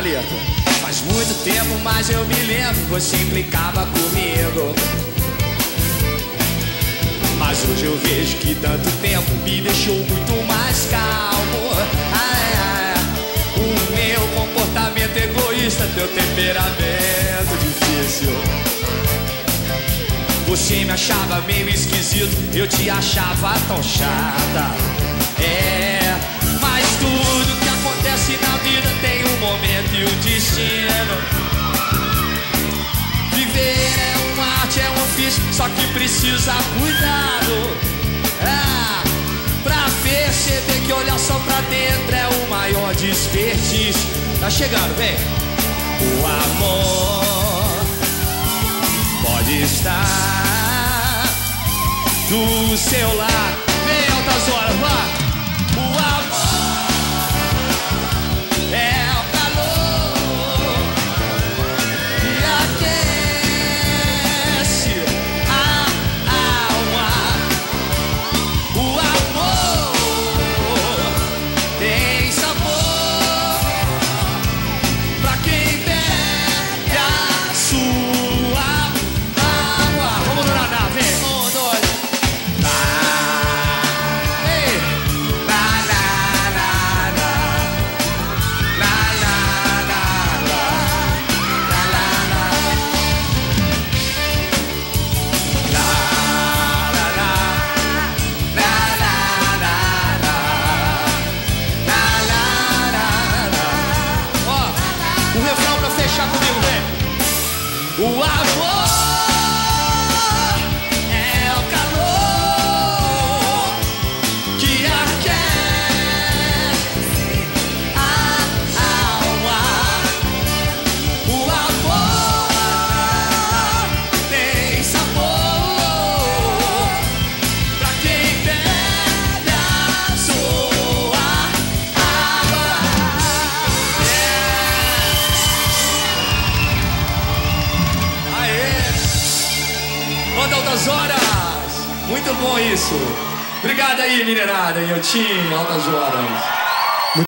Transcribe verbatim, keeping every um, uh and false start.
letra. Faz muito tempo, mas eu me lembro, você implicava comigo. Mas hoje eu vejo que tanto tempo me deixou muito mais calmo. Ai, ai, o meu comportamento egoísta, teu temperamento difícil. Você me achava meio esquisito, eu te achava tão chata. É, mas tudo que acontece na vida tem um momento e um destino. Viver é uma arte, é um ofício, só que precisa cuidado. Ah, pra perceber que olhar só pra dentro é o maior desperdício. Tá chegando, vem. O amor pode estar do seu lado. Vem, altas horas, vai. O amor é o calor que aquece a alma. O amor tem sabor pra quem bebe a sua água. Vamos no nadar, vem. Um, dois. O refrão pra fechar comigo, vem. O amor é o calor que aquece a alma. O amor tem sabor pra quem bebe a sua água. Banda Altas Horas, muito bom isso. Obrigado aí, minerada, e eu tinha Altas Horas.